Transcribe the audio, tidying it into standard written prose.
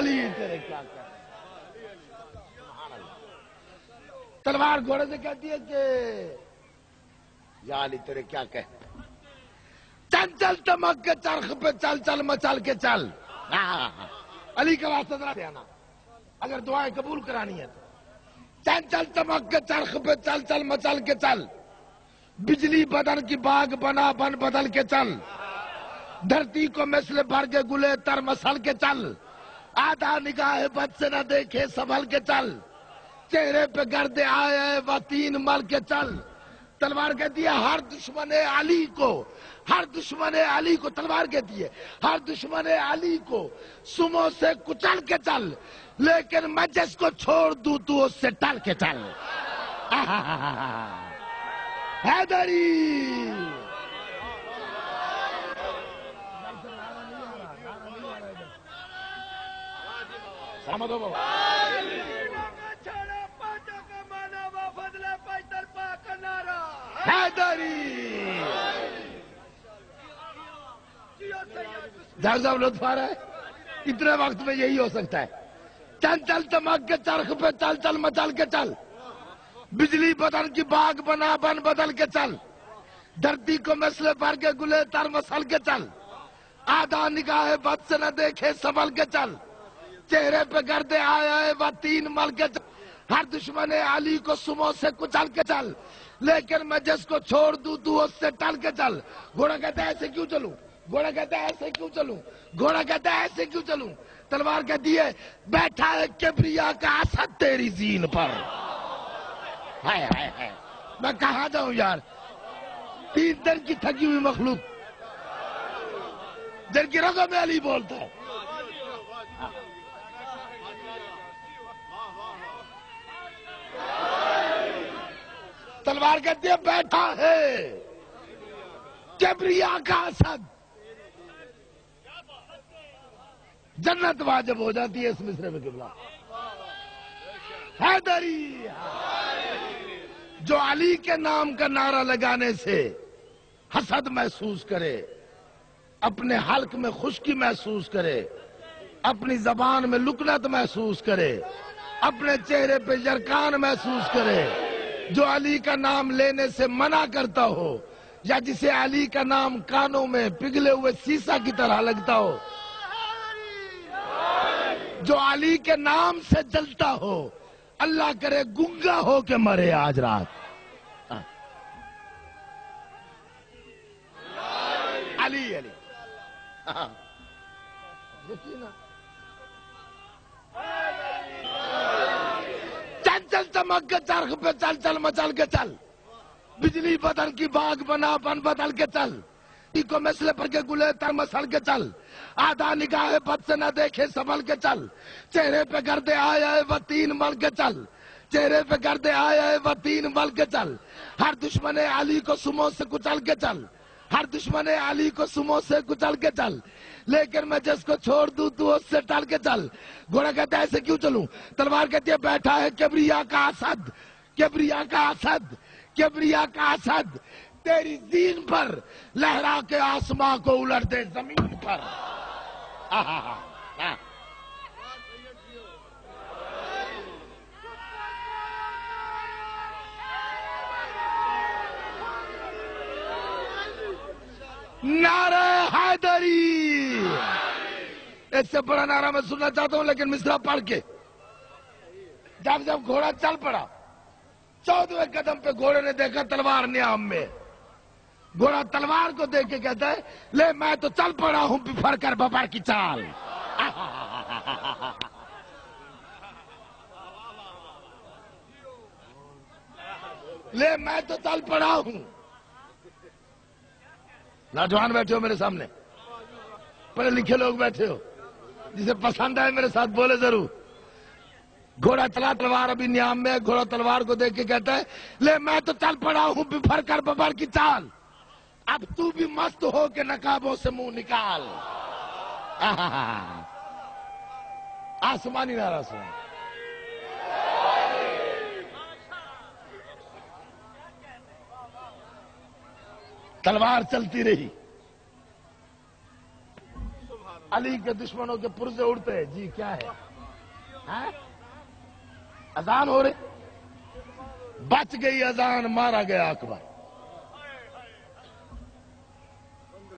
علی تیرے کیا کہہ، تلوار گھوڑے سے کہتی ہے کہ یا علی تیرے کیا کہہ، چل چل چمک کے چرخ پہ چل چل مچل کے چل. علی کا واسطہ ذرا دینا اگر دعائیں قبول کرانی ہے تو. چل چل چمک کے چرخ پہ چل چل مچل کے چل، بجلی بدن کی باغ بنا بن بدل کے چل، دھرتی کو مثل بھر کے گلے تر مسل کے چل، آدھا نگاہ بد سے نہ دیکھے سنبھل کے چل، چہرے پہ گرد آئے و تین مل کے چل. تلوار کہتی ہے ہر دشمن علی کو، ہر دشمن علی کو، تلوار کہتی ہے ہر دشمن علی کو سمو سے کچل کے چل، لیکن میں جس کو چھوڑ دوں تو اس سے ٹل کے چل. حیدری سلامت ہو بابا. حیدری ڈاکٹر صاحب لطف آ رہا ہے، اتنے وقت میں یہی ہو سکتا ہے. چل چل چمک کے چرخ پہ چل چل مچل کے چل، بجلی بدن کی باغ بنا بن بدل کے چل، دھرتی کو مثل بھر کے گلے تر مسل کے چل، آدھا نگاہ بد سے نہ دیکھے سنبھل کے چل، چہرے پہ گردے آئے و تین مل کے چل، ہر دشمن علی کو سمو سے کچل کے چل، لیکن میں جس کو چھوڑ دوں تو اس سے ٹل کے چل. گھوڑا کہتا ہے ایسے کیوں چلوں، گھوڑا کہتا ہے ایسے کیوں چلوں، گھوڑا کہتا ہے ایسے کیوں چلوں. تلوار کہتی ہے بیٹھا ہے کبریا کا اسد تیری زین پر. ہائے ہائے ہائے، میں کہاں جاؤں یار، 3 دن کی تھکی ہوئی مخلوق جن کی رگوں میں علی بولتا ہے. تلوار کہتی ہے بیٹھا ہے کبریا کا اسد. جنت واجب ہو جاتی ہے اس مصرے میں قبلہ. حیدری جو علی کے نام کا نعرہ لگانے سے حسد محسوس کرے، اپنے حلق میں خشکی محسوس کرے، اپنی زبان میں لکنت محسوس کرے، اپنے چہرے پہ یرکان محسوس کرے، جو علی کا نام لینے سے منع کرتا ہو، یا جسے علی کا نام کانوں میں پگھلے ہوئے سیسا کی طرح لگتا ہو، جو علی کے نام سے جلتا ہو، اللہ کرے گنگا ہو کے مرے آج رات. علی علی چل چل چمک کے چرخ پہ چل چل مچل کے چل، بجلی بدن کی باغ بنا بن بدل کے چل، کو مثل پر کے گلے تر مسل کے چل، آدھا نگاہ بد سے نہ دیکھے سنبھل کے چل، چہرے پہ گردے آئے و تین مل کے چل، چہرے پہ گردے آئے و تین مل کے چل، ہر دشمن علی کو سمو سے کچل کے چل، ہر دشمن علی کو سمو سے کچل کے چل، لیکن میں جس کو چھوڑ دوں تو اس سے ٹل کے چل. گھوڑا کہتا ہے ایسے کیوں چلوں، تلوار کہتی ہے بیٹھا ہے کبریا کا اسد، کبریا کا اسد، کبریا کا اسد تیری زین پر، لہرا کے آسماں کو الٹ دے زمین پر. نعرہ حیدری. اس سے بڑا نعرہ میں سننا چاہتا ہوں لیکن مصرع پڑھ کے. جب گھوڑا چل پڑا، 14ویں قدم پہ گھوڑے نے دیکھا تلوار نیام میں. گھوڑا تلوار کو دیکھ کے کہتا ہے لے میں تو چل پڑا ہوں بفر کر ببر کی چال. لے میں تو چل پڑا ہوں. نوجوان بیٹھے ہو میرے سامنے، پڑھے لکھے لوگ بیٹھے ہو، جسے پسند آئے میرے ساتھ بولے ضرور. گھوڑا چلا، تلوار ابھی نیام میں. گھوڑا تلوار کو دیکھ کے کہتا ہے لے میں تو چل پڑا ہوں بفر کر ببر کی چال، اب تو بھی مست ہو کے نقابوں سے منہ نکال. آسمانی نعرہ سنا. تلوار چلتی رہی. علی کے دشمنوں کے پرزے اڑتے ہیں جی کیا ہے ہاں؟ اذان ہو رہی بچ گئی اذان مارا گیا اکبر